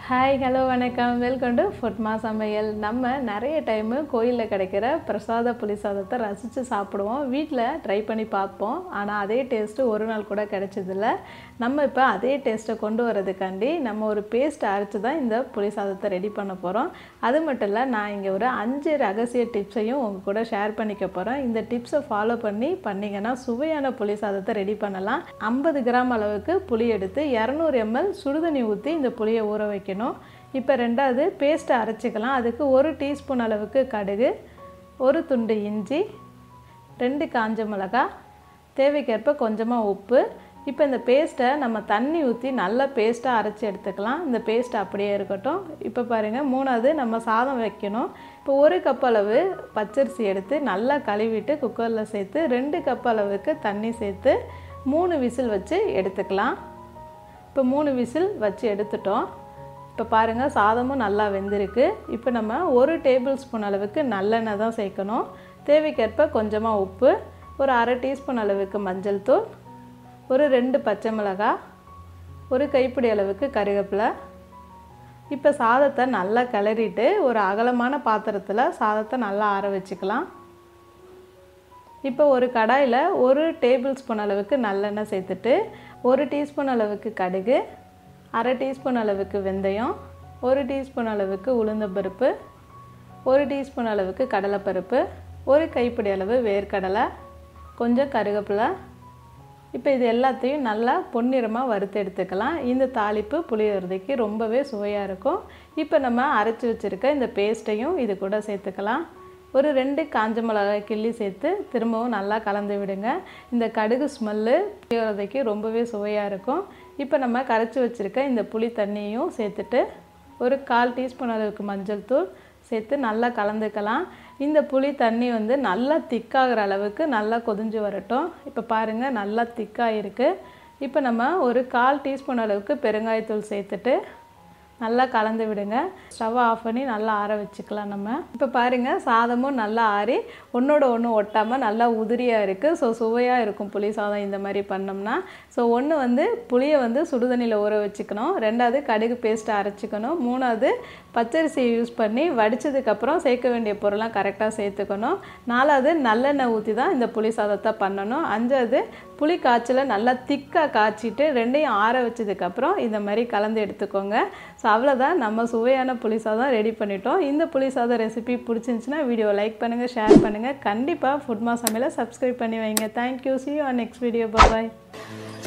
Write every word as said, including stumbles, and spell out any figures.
Hi, hello, வணக்கம். Welcome to Foodma சமையல். நம்ம நிறைய டைம் கோயில்ல கிடைக்கிற பிரசாத புலிசாதத்தை ரசிச்சு சாப்பிடுவோம். வீட்ல ட்ரை பண்ணி பார்ப்போம். ஆனா அதே டேஸ்ட் ஒரு நாள் கூட கிடைச்சது இல்ல. நம்ம இப்ப அதே டேஸ்ட்டை கொண்டு வரதுக்காண்டி நம்ம ஒரு பேஸ்ட் அரைச்சு தான் இந்த புலிசாதத்தை ரெடி பண்ண போறோம். அது மட்டும் இல்ல நான் இங்க ஒரு அஞ்சு ரகசிய டிப்ஸையும் உங்க கூட ஷேர் பண்ணிக்க போறேன். இந்த டிப்ஸை ஃபாலோ பண்ணி பண்ணீங்கன்னா சுவையான புலிசாதத்தை ரெடி பண்ணலாம். ஐம்பது கிராம் அளவுக்கு புளி எடுத்து இருநூறு எம்எல் சுடுதண்ணி ஊத்தி இந்த புளியை ஊற வைக்கணும். இப்போ ரெண்டாவது பேஸ்ட் அரைச்சிக்கலாம். அதுக்கு ஒரு டீஸ்பூன் அளவுக்கு கடுகு, ஒரு துண்டு இஞ்சி, ரெண்டு காஞ்ச மிளகாய், தேவைக்கேற்ப கொஞ்சமாக உப்பு. இப்போ இந்த பேஸ்ட்டை நம்ம தண்ணி ஊற்றி நல்லா பேஸ்ட்டாக அரைச்சி எடுத்துக்கலாம். இந்த பேஸ்ட் அப்படியே இருக்கட்டும். இப்போ பாருங்கள், மூணாவது நம்ம சாதம் வைக்கணும். இப்போ ஒரு கப் அளவு பச்சரிசி எடுத்து நல்லா கழுவிட்டு குக்கரில் சேர்த்து ரெண்டு கப் அளவுக்கு தண்ணி சேர்த்து மூணு விசில் வச்சு எடுத்துக்கலாம். இப்போ மூணு விசில் வச்சு எடுத்துட்டோம். இப்போ பாருங்கள், சாதமும் நல்லா வெந்திருக்கு. இப்போ நம்ம ஒரு டேபிள் ஸ்பூன் அளவுக்கு நல்லெண்ணெய் தான் சேர்க்கணும். தேவைக்கேற்ப கொஞ்சமாக உப்பு, ஒரு அரை டீஸ்பூன் அளவுக்கு மஞ்சள் தூள், ஒரு ரெண்டு பச்சை மிளகாய், ஒரு கைப்பிடி அளவுக்கு கருவேப்பிலை. இப்போ சாதத்தை நல்லா கிளறிட்டு ஒரு அகலமான பாத்திரத்தில் சாதத்தை நல்லா ஆற வச்சுக்கலாம். இப்போ ஒரு கடாயில் ஒரு டேபிள் ஸ்பூன் அளவுக்கு நல்லெண்ணெய் சேர்த்துட்டு ஒரு டீஸ்பூன் அளவுக்கு கடுகு, அரை டீஸ்பூன் அளவுக்கு வெந்தயம், ஒரு டீஸ்பூன் அளவுக்கு உளுந்தம்பருப்பு, ஒரு டீஸ்பூன் அளவுக்கு கடலைப்பருப்பு, ஒரு கைப்பிடி அளவு வேர்க்கடலை, கொஞ்சம் கருவேப்பிலை. இப்போ இது எல்லாத்தையும் நல்லா பொன்னிறமாக வறுத்து எடுத்துக்கலாம். இந்த தாளிப்பு புளியோதரைக்கு ரொம்பவே சுவையாக இருக்கும். இப்போ நம்ம அரைச்சி வச்சுருக்க இந்த பேஸ்ட்டையும் இது கூட சேர்த்துக்கலாம். ஒரு ரெண்டு காஞ்ச மிளகாய் கிள்ளி சேர்த்து திரும்பவும் நல்லா கலந்து விடுங்க. இந்த கடுகு ஸ்மெல்லு புளியோதரைக்கு ரொம்பவே சுவையாக இருக்கும். இப்போ நம்ம கரைச்சி வச்சுருக்க இந்த புளி தண்ணியும் சேர்த்துட்டு ஒரு கால் டீஸ்பூன் அளவுக்கு மஞ்சள் தூள் சேர்த்து நல்லா கலந்துக்கலாம். இந்த புளி தண்ணி வந்து நல்லா திக்காகிற அளவுக்கு நல்லா கொதிஞ்சு வரட்டும். இப்போ பாருங்கள், நல்லா திக்காக இருக்குது. இப்போ நம்ம ஒரு கால் டீஸ்பூன் அளவுக்கு பெருங்காயத்தூள் சேர்த்துட்டு நல்லா கலந்து விடுங்க. ஸ்டவ் ஆஃப் பண்ணி நல்லா ஆற வச்சுக்கலாம் நம்ம. இப்போ பாருங்கள், சாதமும் நல்லா ஆறி ஒன்றோட ஒன்று ஒட்டாமல் நல்லா உதிரியாக இருக்குது. ஸோ சுவையாக இருக்கும் புளி சாதம் இந்த மாதிரி பண்ணோம்னா. ஸோ ஒன்று வந்து புளியை வந்து சுடுதண்ணியில் ஊற வச்சுக்கணும். ரெண்டாவது கடுகு பேஸ்ட்டை அரைச்சிக்கணும். மூணாவது பச்சரிசியை யூஸ் பண்ணி வடித்ததுக்கப்புறம் சேர்க்க வேண்டிய பொருளாம் கரெக்டாக சேர்த்துக்கணும். நாலாவது நல்லெண்ணெய் ஊற்றி தான் இந்த புளி சாதத்தை பண்ணணும். அஞ்சாவது புளி காய்ச்சலை நல்லா திக்காக காய்ச்சிட்டு ரெண்டையும் ஆற வச்சதுக்கப்புறம் இந்த மாதிரி கலந்து எடுத்துக்கோங்க. ஸோ அவ்வளோதான், நம்ம சுவையான புளி சாதம் ரெடி பண்ணிட்டோம். இந்த புளி சாதம் ரெசிபி பிடிச்சிருந்துச்சுன்னா வீடியோ லைக் பண்ணுங்கள், ஷேர் பண்ணுங்கள். கண்டிப்பாக ஃபுட்மா சமையலை சப்ஸ்கிரைப் பண்ணி வைங்க. Thank you. see you on next video. Bye bye.